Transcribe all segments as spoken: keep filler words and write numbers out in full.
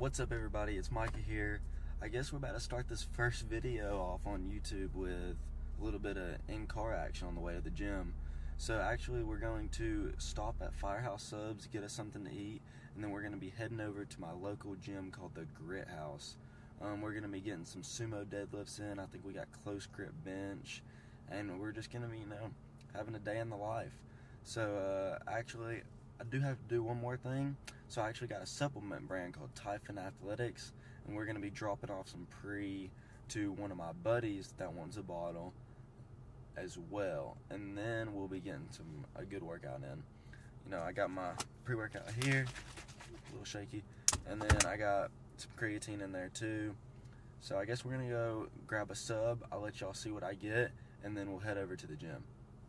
What's up, everybody? It's Micah here. I guess we're about to start this first video off on YouTube with a little bit of in-car action on the way to the gym. So actually we're going to stop at Firehouse Subs, get us something to eat, and then we're going to be heading over to my local gym called the Grit House. Um, we're going to be getting some sumo deadlifts in. I think we got close grip bench, and we're just going to be, you know, having a day in the life. So uh, actually, I do have to do one more thing. So I actually got a supplement brand called Typhon Athletics, and we're going to be dropping off some pre to one of my buddies that wants a bottle as well. And then we'll be getting some a good workout in. You know, I got my pre-workout here, a little shaky, and then I got some creatine in there too. So I guess we're going to go grab a sub. I'll let y'all see what I get, and then we'll head over to the gym.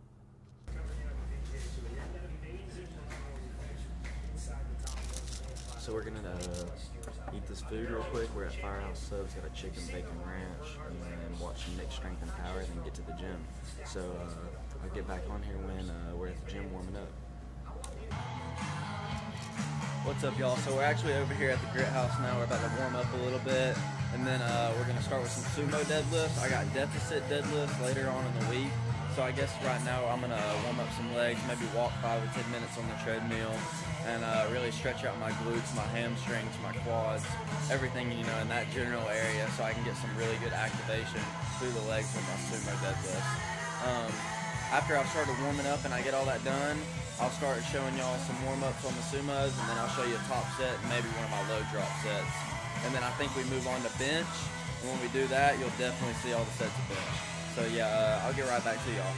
So we're gonna uh, eat this food real quick. We're at Firehouse Subs, got a chicken bacon ranch, and then watch some Nick Strength and Power, then get to the gym. So uh, I'll get back on here when uh, we're at the gym warming up. What's up, y'all? So we're actually over here at the Grit House now. We're about to warm up a little bit, and then uh, we're gonna start with some sumo deadlifts. I got deficit deadlifts later on in the week. So I guess right now I'm gonna warm up some legs, maybe walk five or ten minutes on the treadmill, and uh, really stretch out my glutes, my hamstrings, my quads, everything, you know, in that general area, so I can get some really good activation through the legs with my sumo deadlifts. Um, after I've started warming up and I get all that done, I'll start showing y'all some warm-ups on the sumos, and then I'll show you a top set and maybe one of my low drop sets. And then I think we move on to bench, and when we do that, you'll definitely see all the sets of bench. So yeah, uh, I'll get right back to y'all.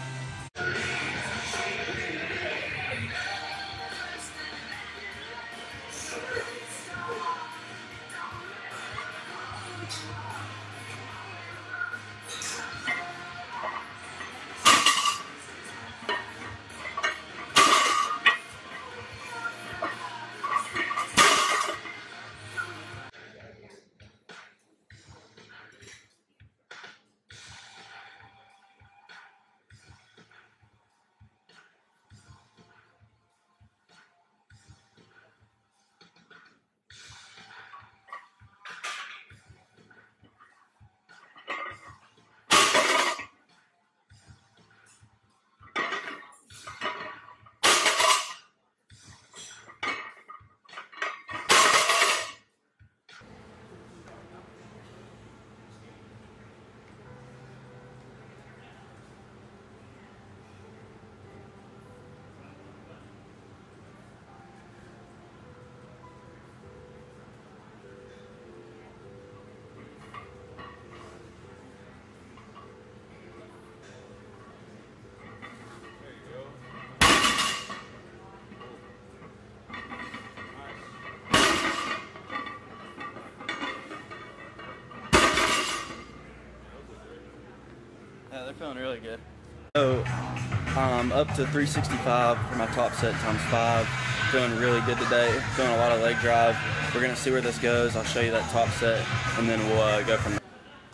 Yeah, they're feeling really good. So, um, up to three sixty-five for my top set times five. Feeling really good today. Feeling a lot of leg drive. We're gonna see where this goes. I'll show you that top set, and then we'll uh, go from there.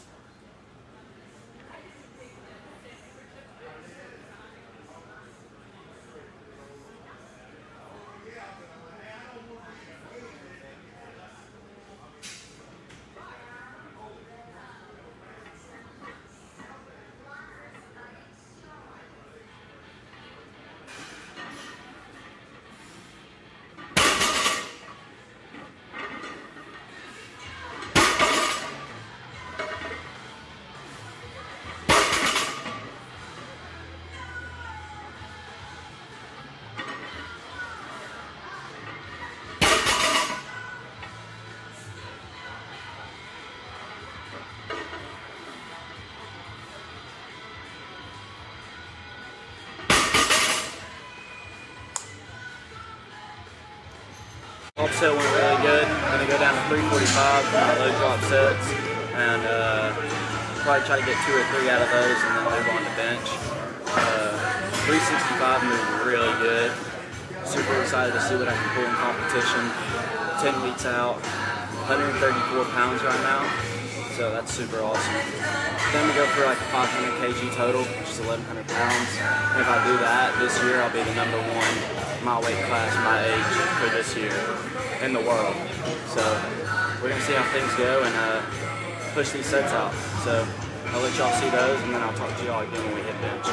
Top set went really good. I'm going to go down to three forty-five for my low drop sets, and uh, probably try to get two or three out of those and then move on to bench. Uh, three sixty-five moved really good. Super excited to see what I can pull in competition. ten weeks out, one hundred thirty-four pounds right now, so that's super awesome. Then we go for like five hundred kilograms total, which is eleven hundred pounds. And if I do that this year, I'll be the number one my weight class, my age for this year in the world. So we're gonna see how things go and uh, push these sets out. So I'll let y'all see those, and then I'll talk to y'all again when we hit bench.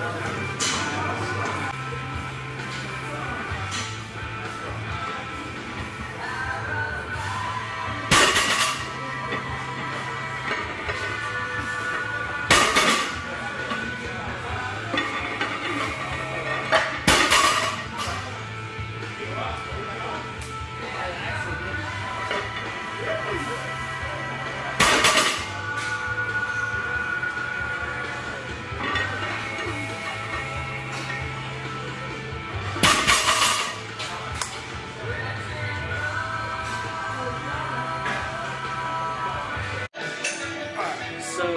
So,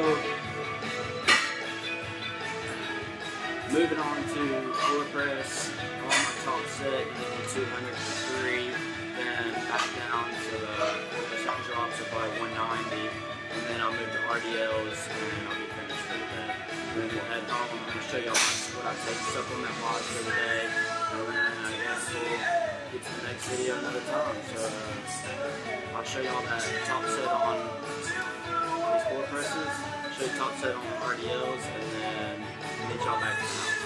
moving on to floor press, on my top set, using two hundred for three, then back down to the four percent drops of like one ninety, and then I'll move to R D Ls, and I'll be finished for the day. Then we'll head home. I'm going to show y'all what I take supplement-wise for the day, and then I guess we'll get to the next video another time. So, uh, I'll show y'all that top set on these floor presses, show you top set on the R D Ls, and then get y'all back to the house.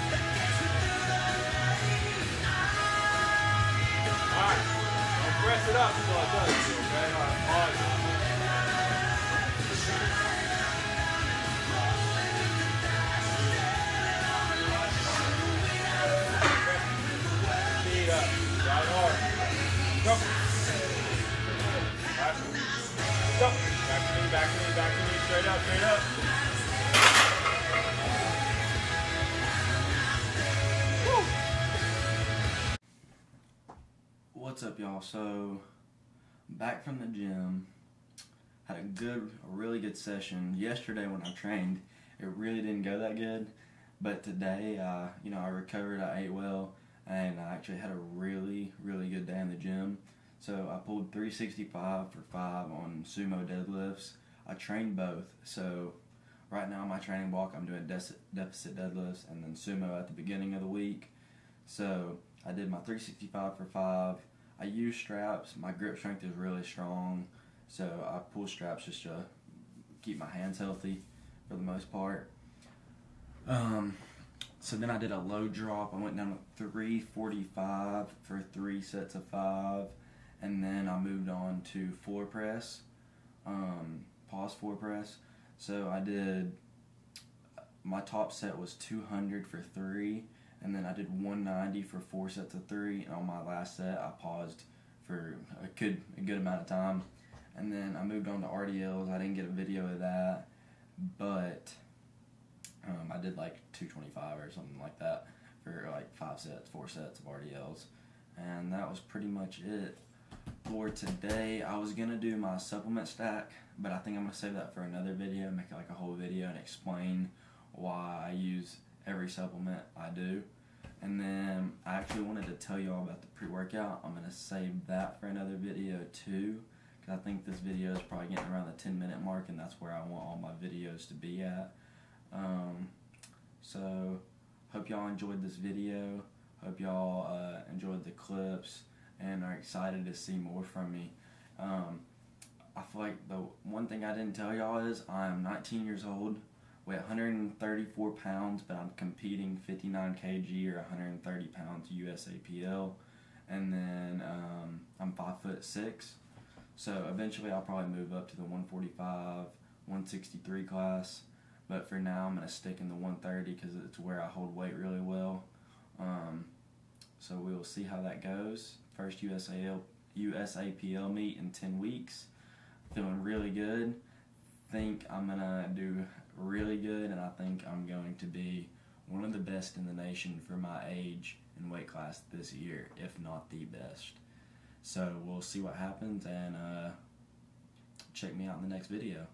Alright, don't press it up until I tell you to, okay? Alright, pause. Speed up, right hard. Go. Right. Go. Back to me, back to me, back to me, straight up, straight up. Woo. What's up, y'all? So, back from the gym. Had a good, a really good session. Yesterday when I trained, it really didn't go that good. But today, uh, you know, I recovered, I ate well, and I actually had a really, really good day in the gym. So I pulled three sixty-five for five on sumo deadlifts. I trained both. So right now my training block, I'm doing deficit deadlifts and then sumo at the beginning of the week. So I did my three sixty-five for five. I use straps. My grip strength is really strong. So I pull straps just to keep my hands healthy for the most part. Um, so then I did a low drop. I went down to three forty-five for three sets of five. And then I moved on to floor press, um, pause floor press. So I did, my top set was two hundred for three, and then I did one ninety for four sets of three. And on my last set, I paused for a good, a good amount of time. And then I moved on to R D Ls. I didn't get a video of that, but um, I did like two twenty-five or something like that for like five sets, four sets of R D Ls. And that was pretty much it. For today, I was gonna do my supplement stack, but I think I'm gonna save that for another video, make it like a whole video and explain why I use every supplement I do. And then I actually wanted to tell you all about the pre-workout. I'm gonna save that for another video too, because I think this video is probably getting around the ten minute mark, and that's where I want all my videos to be at. Um, so, hope y'all enjoyed this video. Hope y'all uh, enjoyed the clips and are excited to see more from me. Um, I feel like the one thing I didn't tell y'all is I'm nineteen years old, weigh one hundred thirty-four pounds, but I'm competing fifty-nine kilograms or one hundred thirty pounds U S A P L, and then um, I'm five foot six. So eventually I'll probably move up to the one forty-five, one sixty-three class, but for now I'm gonna stick in the one thirty because it's where I hold weight really well. Um, so we will see how that goes. First U S A L, U S A P L meet in ten weeks. Feeling really good. Think I'm gonna do really good, and I think I'm going to be one of the best in the nation for my age and weight class this year, if not the best. So we'll see what happens, and uh, check me out in the next video.